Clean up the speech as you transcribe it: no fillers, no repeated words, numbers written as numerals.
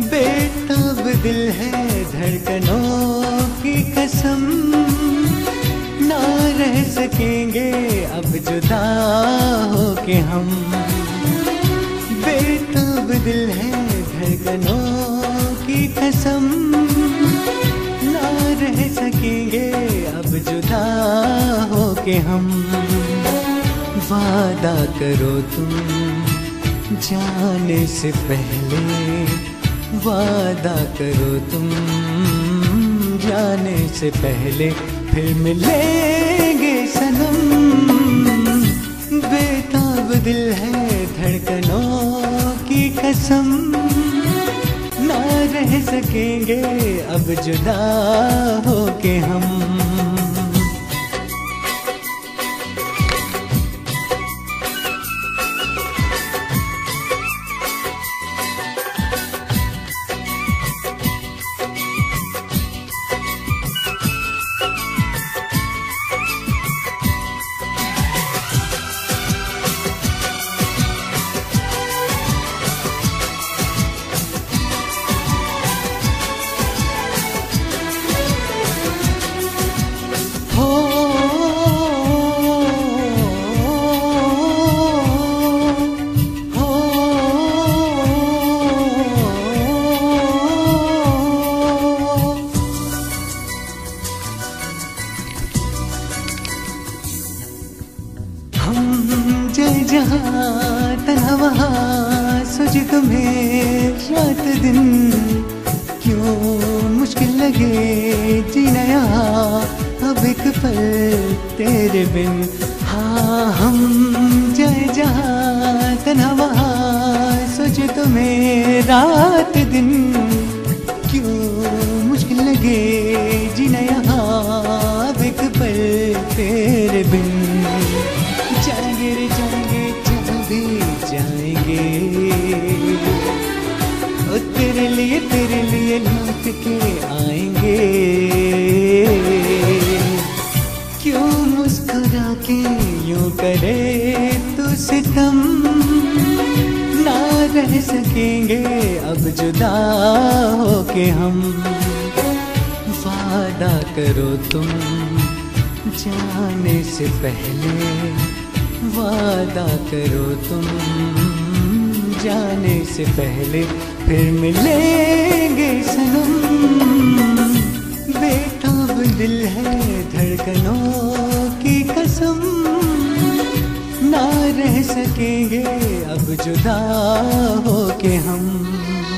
बेताब दिल है धड़कनों की कसम, ना रह सकेंगे अब जुदा होके हम। बेताब दिल है धड़कनों की कसम, ना रह सकेंगे अब जुदा होके हम। वादा करो तुम जाने से पहले, वादा करो तुम जाने से पहले, फिर मिलेंगे सनम। बेताब दिल है धड़कनों की कसम, ना रह सकेंगे अब जुदा होके हम। जहाँ तन्हा वहाँ सोचे तुम्हें रात दिन, क्यों मुश्किल लगे जीना यहाँ अब एक पल तेरे बिन। हाँ हम जाए जहाँ तन्हा वहाँ सोचे तुम्हें रात दिन, क्यों मुश्किल लगे जीना यहाँ अब एक पल तेरे बिन। जाएंगे रे जाएंगे जहाँ भी जाएंगे, ओ तेरे लिए लौट के आएंगे। क्यों मुस्कुरा के यूं करे तो सितम, ना रह सकेंगे अब जुदा होके हम। वादा करो तुम जाने से पहले, वादा करो तुम जाने से पहले, फिर मिलेंगे सनम। बेताब दिल है धड़कनों की कसम, ना रह सकेंगे अब जुदा होके हम।